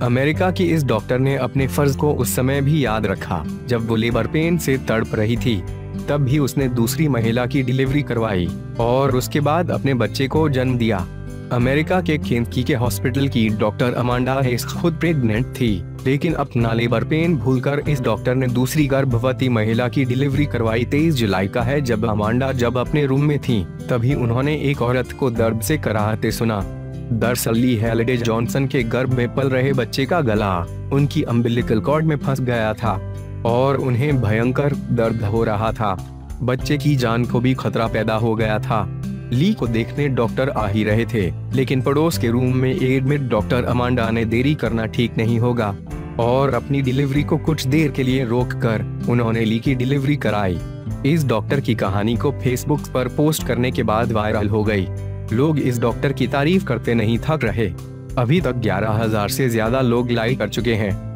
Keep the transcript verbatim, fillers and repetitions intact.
America की इस doctor ने अपने फर्ज को उस समय भी याद रखा जब वो लेबर पेन से तड़प रही थी। तब भी उसने दूसरी महिला की डिलीवरी करवाई और उसके बाद अपने बच्चे को जन्म दिया। अमेरिका के केंटकी के हॉस्पिटल की डॉक्टर अमांडा हेस खुद प्रेग्नेंट थी, लेकिन अपना लेबर पेन भूलकर इस डॉक्टर ने दूसरी गर्भवती महिला की डिलीवरी करवाई। तेईस जुलाई का है जब अमांडा जब अपने रूम में थी, तभी उन्होंने एक औरत को दर्द से कराहते सुना। दरअसल ली हैलिडे-जॉन्सन के गर्भ में पल रहे बच्चे का गला उनकी अम्बिलिकल कॉर्ड में फंस गया था और उन्हें भयंकर दर्द हो रहा था। बच्चे की जान को भी खतरा पैदा हो गया था। ली को देखने डॉक्टर आ ही रहे थे, लेकिन पड़ोस के रूम में एडमिट डॉक्टर अमांडा ने देरी करना ठीक नहीं होगा और अपनी डिलीवरी को कुछ देर के लिए रोककर उन्होंने ली की डिलीवरी कराई। इस डॉक्टर की कहानी को फेसबुक पर पोस्ट करने के बाद वायरल हो गई। लोग इस डॉक्टर की तारीफ करते नहीं थक रहे। अभी तक ग्यारह हज़ार से ज्यादा लोग लाइक कर चुके हैं।